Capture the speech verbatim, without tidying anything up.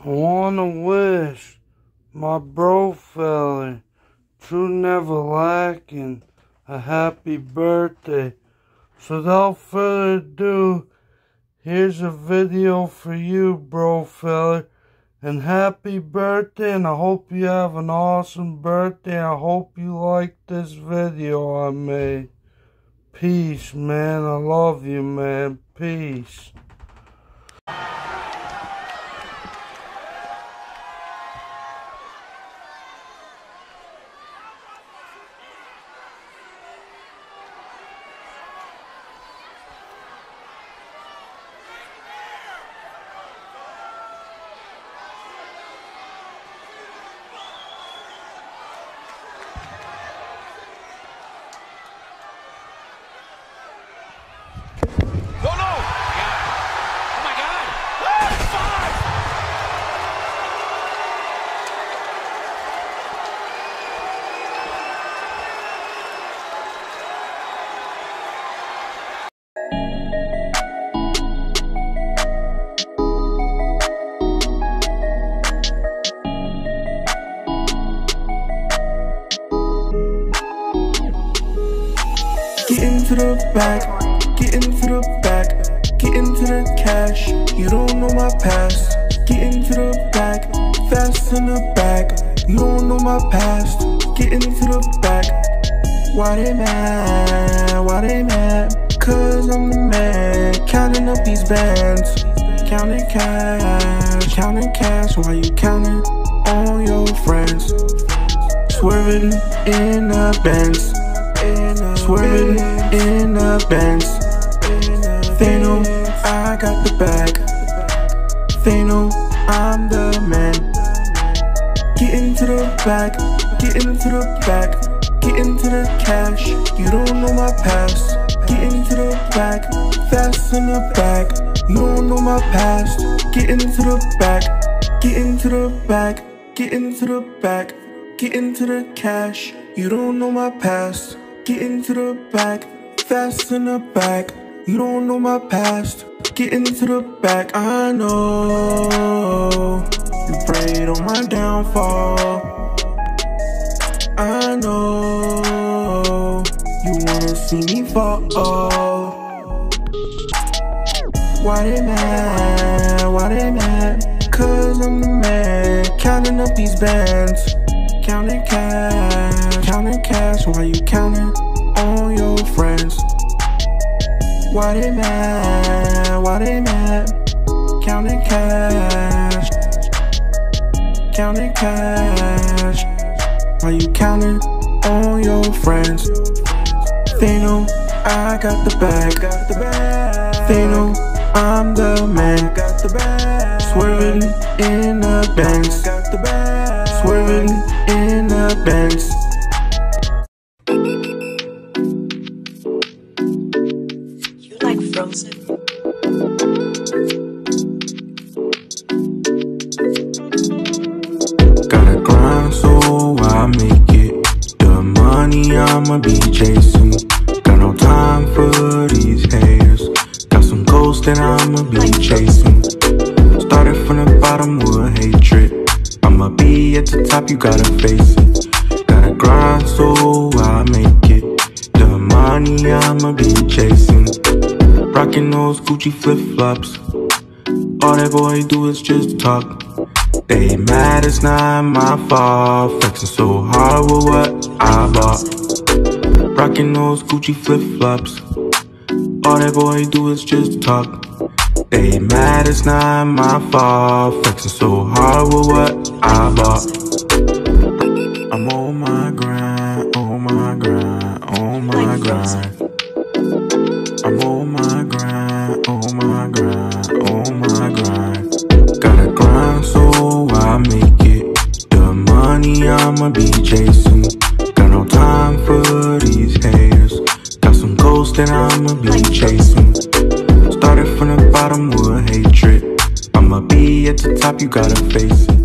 I wanna wish my bro fella, True Never Lacking, a happy birthday. So without further ado, here's a video for you, bro fella. And happy birthday, and I hope you have an awesome birthday. I hope you like this video I made. Peace, man. I love you, man. Peace. Get into the back, get into the back, get into the cash. You don't know my past. Get into the back, fast in the back. You don't know my past. Get into the back. Why they mad? Why they mad? Cause I'm the man, counting up these bands. Counting cash, counting cash. While you counting on your friends. Swerving in the Benz. Swerving in the Benz. They know I got the bag. They know I'm the man. Get into the back, get into the back, get into the cash. You don't know my past. Get into the back, fast in the back. You don't know my past. Get into the back, get into the back, get into the back, get into the cash. You don't know my past. Get into the back, fast in the back. You don't know my past. Get into the back. I know you prayed on my downfall. I know you wanna see me fall. Why they mad? Why they mad? Cause I'm the man, counting up these bands. Counting cash, counting cash. While you counting on your friends. Why they mad? Why they mad? Counting cash, counting cash. While you counting on your friends. They know I got the bag. They know I'm the man. Swerving in the Benz. Swerving in the Benz. You like Frozen? Gotta grind so I make it. The money I'ma be chasing. Got no time for these haters. Got some goals that I'ma be chasing. Started from the bottom with hatred. I'ma be at the top, you gotta face it. Gotta grind so I make it. The money I'ma be chasing. Rocking those Gucci flip-flops. All that boy do is just talk. They mad, it's not my fault. Flexing so hard with what I bought. Rocking those Gucci flip-flops. All that boy do is just talk. They mad, it's not my fault. Flexing so hard with what I bought. I'm on my grind, on my grind, on my grind. I'm on my grind, on my grind, on my grind. Gotta grind so I make it. The money I'ma be chasing. Got no time for these haters. Got some goals that I'ma be chasing. Started from the bottom with hatred. I'ma be at the top, you gotta face it.